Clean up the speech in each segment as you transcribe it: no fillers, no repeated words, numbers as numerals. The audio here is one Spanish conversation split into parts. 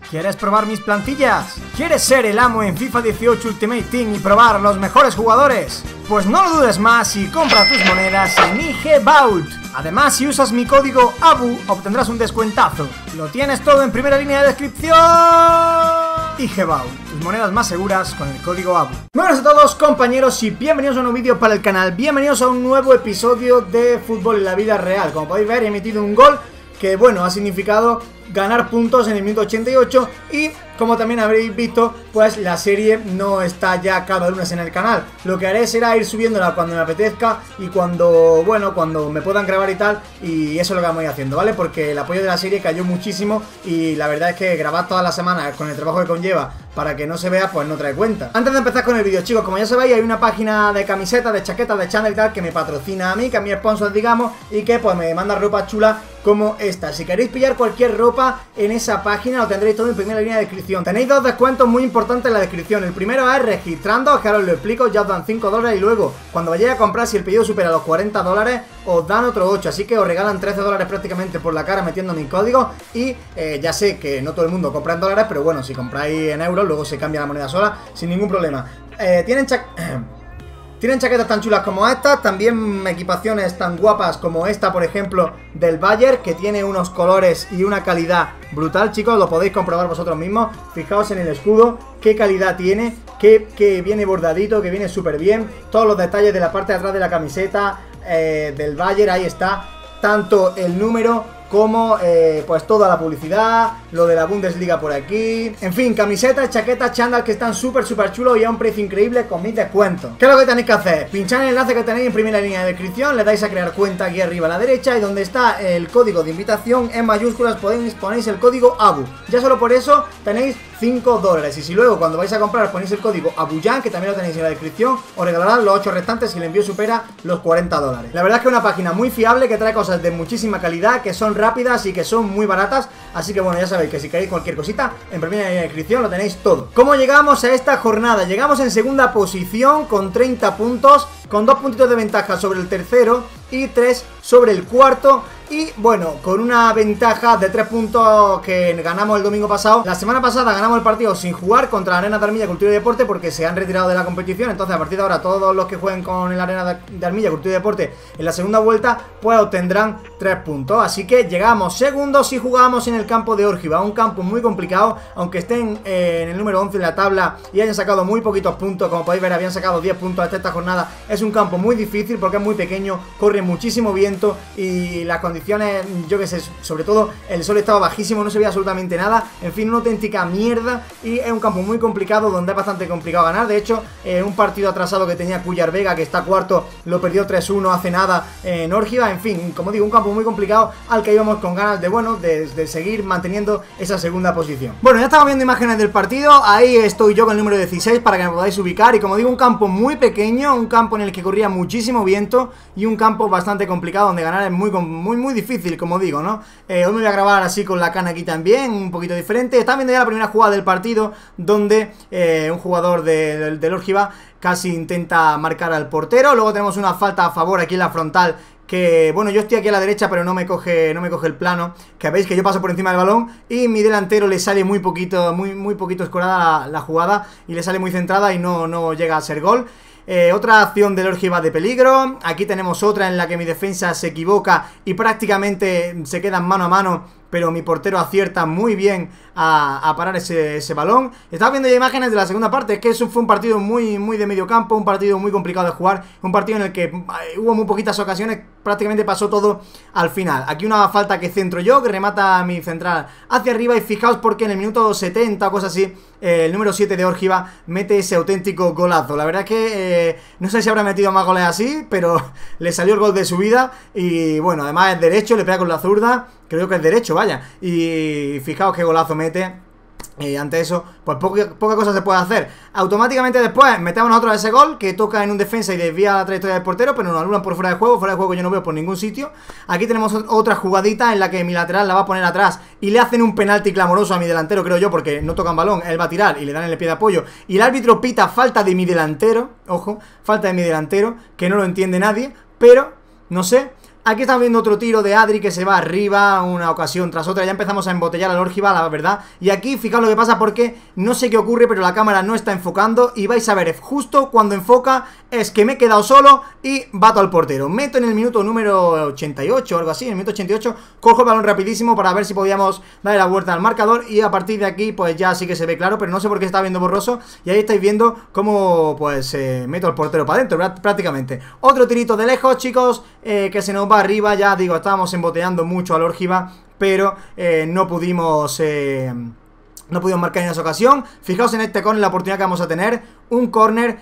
¿Quieres probar mis plantillas? ¿Quieres ser el amo en FIFA 18 Ultimate Team y probar los mejores jugadores? Pues no lo dudes más y compra tus monedas en IG Vault. Además, si usas mi código ABU obtendrás un descuentazo. Lo tienes todo en primera línea de descripción. IG Vault, tus monedas más seguras con el código ABU. Muy buenas a todos, compañeros, y bienvenidos a un nuevo vídeo para el canal. Bienvenidos a un nuevo episodio de fútbol en la vida real. Como podéis ver, he emitido un gol que, bueno, ha significado ganar puntos en el minuto 88 y, como también habréis visto, pues la serie no está ya cada lunes en el canal. Lo que haré será ir subiéndola cuando me apetezca y cuando, bueno, cuando me puedan grabar y tal, y eso es lo que vamos a ir haciendo, ¿vale? Porque el apoyo de la serie cayó muchísimo y la verdad es que grabar todas las semanas con el trabajo que conlleva para que no se vea, pues no trae cuenta. Antes de empezar con el vídeo, chicos, como ya sabéis, hay una página de camisetas, de chaquetas, de chándal y tal que me patrocina a mí, que es mi sponsor, digamos, y que pues me manda ropa chula como esta. Si queréis pillar cualquier ropa en esa página, lo tendréis todo en primera línea de descripción. Tenéis dos descuentos muy importantes en la descripción. El primero es registrando, que ahora os lo explico, ya os dan 5 dólares y luego cuando vayáis a comprar, si el pedido supera los 40 dólares, os dan otros 8, así que os regalan 13 dólares prácticamente por la cara metiendo mi código. Y ya sé que no todo el mundo compra en dólares, pero bueno, si compráis en euros, luego se cambia la moneda sola sin ningún problema. Tienen chaquetas tan chulas como estas, también equipaciones tan guapas como esta, por ejemplo, del Bayern, que tiene unos colores y una calidad brutal, chicos, lo podéis comprobar vosotros mismos. Fijaos en el escudo, qué calidad tiene, que viene bordadito, que viene súper bien. Todos los detalles de la parte de atrás de la camiseta del Bayern, ahí está, tanto el número como pues toda la publicidad, lo de la Bundesliga por aquí, en fin, camisetas, chaquetas, chándal que están súper chulos y a un precio increíble con mis descuentos. ¿Qué es lo que tenéis que hacer? Pinchad en el enlace que tenéis en primera línea de descripción, le dais a crear cuenta aquí arriba a la derecha y donde está el código de invitación en mayúsculas ponéis el código ABU. Ya solo por eso tenéis 5 dólares y si luego cuando vais a comprar ponéis el código ABUYAN, que también lo tenéis en la descripción, os regalarán los 8 restantes si el envío supera los 40 dólares. La verdad es que es una página muy fiable, que trae cosas de muchísima calidad, que son rápidas y que son muy baratas, así que bueno, ya sabéis que si queréis cualquier cosita, en primera línea de descripción lo tenéis todo. ¿Cómo llegamos a esta jornada? Llegamos en segunda posición con 30 puntos, con 2 puntitos de ventaja sobre el tercero y 3 sobre el cuarto. Y bueno, con una ventaja de 3 puntos que ganamos el domingo pasado. La semana pasada ganamos el partido sin jugar contra la Arena de Armilla Cultura y Deporte porque se han retirado de la competición. Entonces a partir de ahora todos los que jueguen con la Arena de Armilla Cultura y Deporte en la segunda vuelta pues obtendrán 3 puntos. Así que llegamos segundos y jugamos en el campo de Órgiva, un campo muy complicado. Aunque estén en el número 11 en la tabla y hayan sacado muy poquitos puntos, como podéis ver habían sacado 10 puntos hasta esta jornada. Es un campo muy difícil porque es muy pequeño, corre muchísimo viento y las condiciones, yo que sé, sobre todo el sol estaba bajísimo, no se veía absolutamente nada. En fin, una auténtica mierda y es un campo muy complicado donde es bastante complicado ganar. De hecho, un partido atrasado que tenía Cuyar Vega, que está cuarto, lo perdió 3-1 hace nada en Órgiva. En fin, como digo, un campo muy complicado al que íbamos con ganas de, bueno, de seguir manteniendo esa segunda posición. Bueno, ya estamos viendo imágenes del partido. Ahí estoy yo con el número 16 para que me podáis ubicar. Y como digo, un campo muy pequeño, un campo en el que corría muchísimo viento y un campo bastante complicado donde ganar es muy difícil, como digo, ¿no? Hoy me voy a grabar así con la cana aquí también, un poquito diferente. Están viendo ya la primera jugada del partido donde un jugador del Órgiva casi intenta marcar al portero. Luego tenemos una falta a favor aquí en la frontal que, bueno, yo estoy aquí a la derecha pero no me coge el plano, que veis que yo paso por encima del balón y mi delantero le sale muy poquito escorada la jugada y le sale muy centrada y no llega a ser gol. Otra acción del Órgiva de peligro. Aquí tenemos otra en la que mi defensa se equivoca y prácticamente se quedan mano a mano, pero mi portero acierta muy bien a parar ese balón. Estaba viendo ya imágenes de la segunda parte. Es que eso fue un partido muy de medio campo, un partido muy complicado de jugar, un partido en el que hubo muy poquitas ocasiones, prácticamente pasó todo al final. Aquí una falta que centro yo, que remata mi central hacia arriba y fijaos porque en el minuto 70 o cosas así, el número 7 de Órgiva mete ese auténtico golazo. La verdad es que no sé si habrá metido más goles así, pero le salió el gol de su vida y bueno, además es derecho, le pega con la zurda. Creo que es derecho, vaya. Y fijaos qué golazo mete. Ante eso, pues poca cosa se puede hacer. Automáticamente después metemos nosotros ese gol que toca en un defensa y desvía la trayectoria del portero, pero nos anulan por fuera de juego. Fuera de juego yo no veo por ningún sitio. Aquí tenemos otra jugadita en la que mi lateral la va a poner atrás y le hacen un penalti clamoroso a mi delantero, creo yo, porque no tocan balón, él va a tirar y le dan el pie de apoyo. Y el árbitro pita falta de mi delantero. Ojo, falta de mi delantero, que no lo entiende nadie, pero no sé. Aquí estamos viendo otro tiro de Adri que se va arriba una ocasión tras otra. Ya empezamos a embotellar al Orgiva, la verdad. Y aquí, fijaos lo que pasa porque no sé qué ocurre, pero la cámara no está enfocando. Y vais a ver, justo cuando enfoca es que me he quedado solo y bato al portero. Meto en el minuto número 88 o algo así, en el minuto 88. Cojo el balón rapidísimo para ver si podíamos darle la vuelta al marcador. Y a partir de aquí, pues ya sí que se ve claro, pero no sé por qué está viendo borroso. Y ahí estáis viendo cómo, pues, meto al portero para adentro, prácticamente. Otro tirito de lejos, chicos, que se nos va arriba. Ya digo, estábamos embotellando mucho al Orgiva, pero no pudimos marcar en esa ocasión. Fijaos en este córner, la oportunidad que vamos a tener. Un córner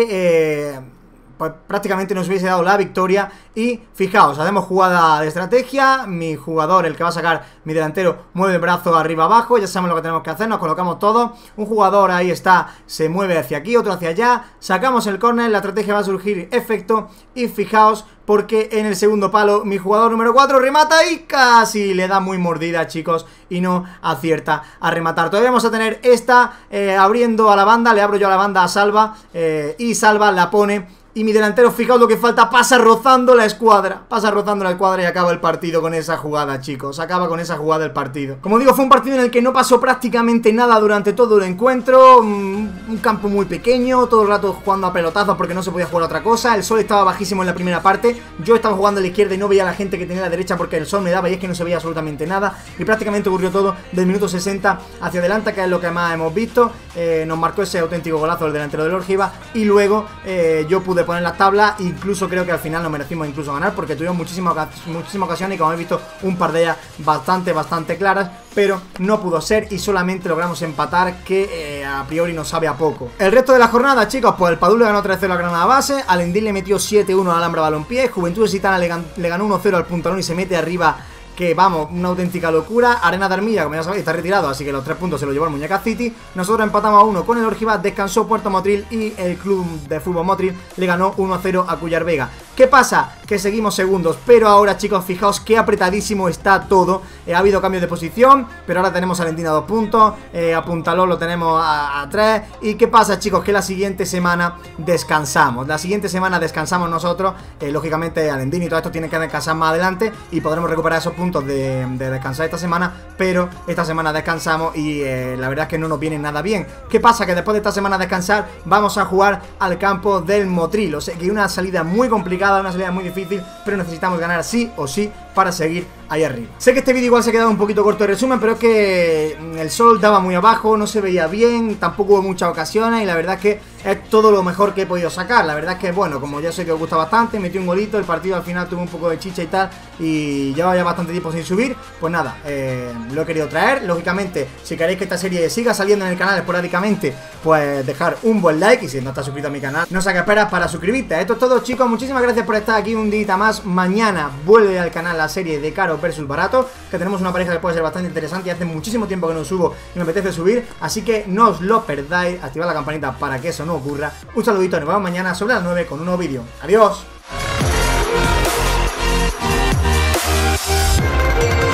que pues prácticamente nos hubiese dado la victoria. Y fijaos, hacemos jugada de estrategia. Mi jugador, el que va a sacar, mi delantero, mueve el brazo arriba abajo. Ya sabemos lo que tenemos que hacer, nos colocamos todos. Un jugador ahí está, se mueve hacia aquí, otro hacia allá. Sacamos el córner, la estrategia va a surgir efecto. Y fijaos, porque en el segundo palo mi jugador número 4 remata y casi le da muy mordida, chicos, y no acierta a rematar. Todavía vamos a tener esta abriendo a la banda. Le abro yo a la banda a Salva y Salva la pone. Y mi delantero, fijaos lo que falta, pasa rozando la escuadra. Pasa rozando la escuadra y acaba el partido con esa jugada, chicos. Acaba con esa jugada el partido. Como digo, fue un partido en el que no pasó prácticamente nada durante todo el encuentro. Un campo muy pequeño, todo el rato jugando a pelotazos porque no se podía jugar a otra cosa. El sol estaba bajísimo en la primera parte. Yo estaba jugando a la izquierda y no veía a la gente que tenía a la derecha porque el sol me daba y es que no se veía absolutamente nada. Y prácticamente ocurrió todo del minuto 60 hacia adelante, que es lo que más hemos visto. Nos marcó ese auténtico golazo el delantero del Orgiva. Y luego yo pude poner la tabla, incluso creo que al final nos merecimos incluso ganar porque tuvimos muchísimas ocasiones y como habéis visto un par de ellas bastante claras, pero no pudo ser y solamente logramos empatar, que a priori nos sabe a poco. El resto de la jornada, chicos, pues el Padul le ganó 3-0 a Granada Base, Alendín le metió 7-1 al Alhambra Balompié, Juventud Gitana le ganó 1-0 al Puntalón y se mete arriba, que vamos, una auténtica locura. Arena de Armilla, como ya sabéis, está retirado, así que los 3 puntos se los llevó el Muñeca City. Nosotros empatamos a 1 con el Orgiva, descansó Puerto Motril y el Club de Fútbol Motril le ganó 1-0 a Cuyar Vega. ¿Qué pasa? Que seguimos segundos, pero ahora, chicos, fijaos qué apretadísimo está todo. Ha habido cambios de posición, pero ahora tenemos a Alentín a 2 puntos, a Puntalón lo tenemos a 3. ¿Y qué pasa, chicos? Que la siguiente semana descansamos. La siguiente semana descansamos nosotros, lógicamente Alentín y todo esto tienen que descansar más adelante y podremos recuperar esos puntos de descansar esta semana, pero esta semana descansamos y la verdad es que no nos viene nada bien. ¿Qué pasa? Que después de esta semana descansar vamos a jugar al campo del Motril, o sea que una salida muy complicada, una salida muy difícil, pero necesitamos ganar sí o sí para seguir ahí arriba. Sé que este vídeo igual se ha quedado un poquito corto de resumen, pero es que el sol daba muy abajo, no se veía bien, tampoco hubo muchas ocasiones y la verdad es que es todo lo mejor que he podido sacar. La verdad es que, bueno, como ya sé que os gusta bastante, metí un golito, el partido al final tuvo un poco de chicha y tal, y llevaba ya bastante tiempo sin subir, pues nada, lo he querido traer. Lógicamente, si queréis que esta serie siga saliendo en el canal esporádicamente, pues dejar un buen like, y si no estás suscrito a mi canal, no sé qué esperas para suscribirte. Esto es todo, chicos, muchísimas gracias por estar aquí un día más. Mañana vuelve al canal la serie de Caro versus Barato, que tenemos una pareja que puede ser bastante interesante y hace muchísimo tiempo que no subo y me apetece subir, así que no os lo perdáis, activad la campanita para que eso no ocurra. Un saludito, nos vemos mañana sobre las 9 con un nuevo vídeo. ¡Adiós!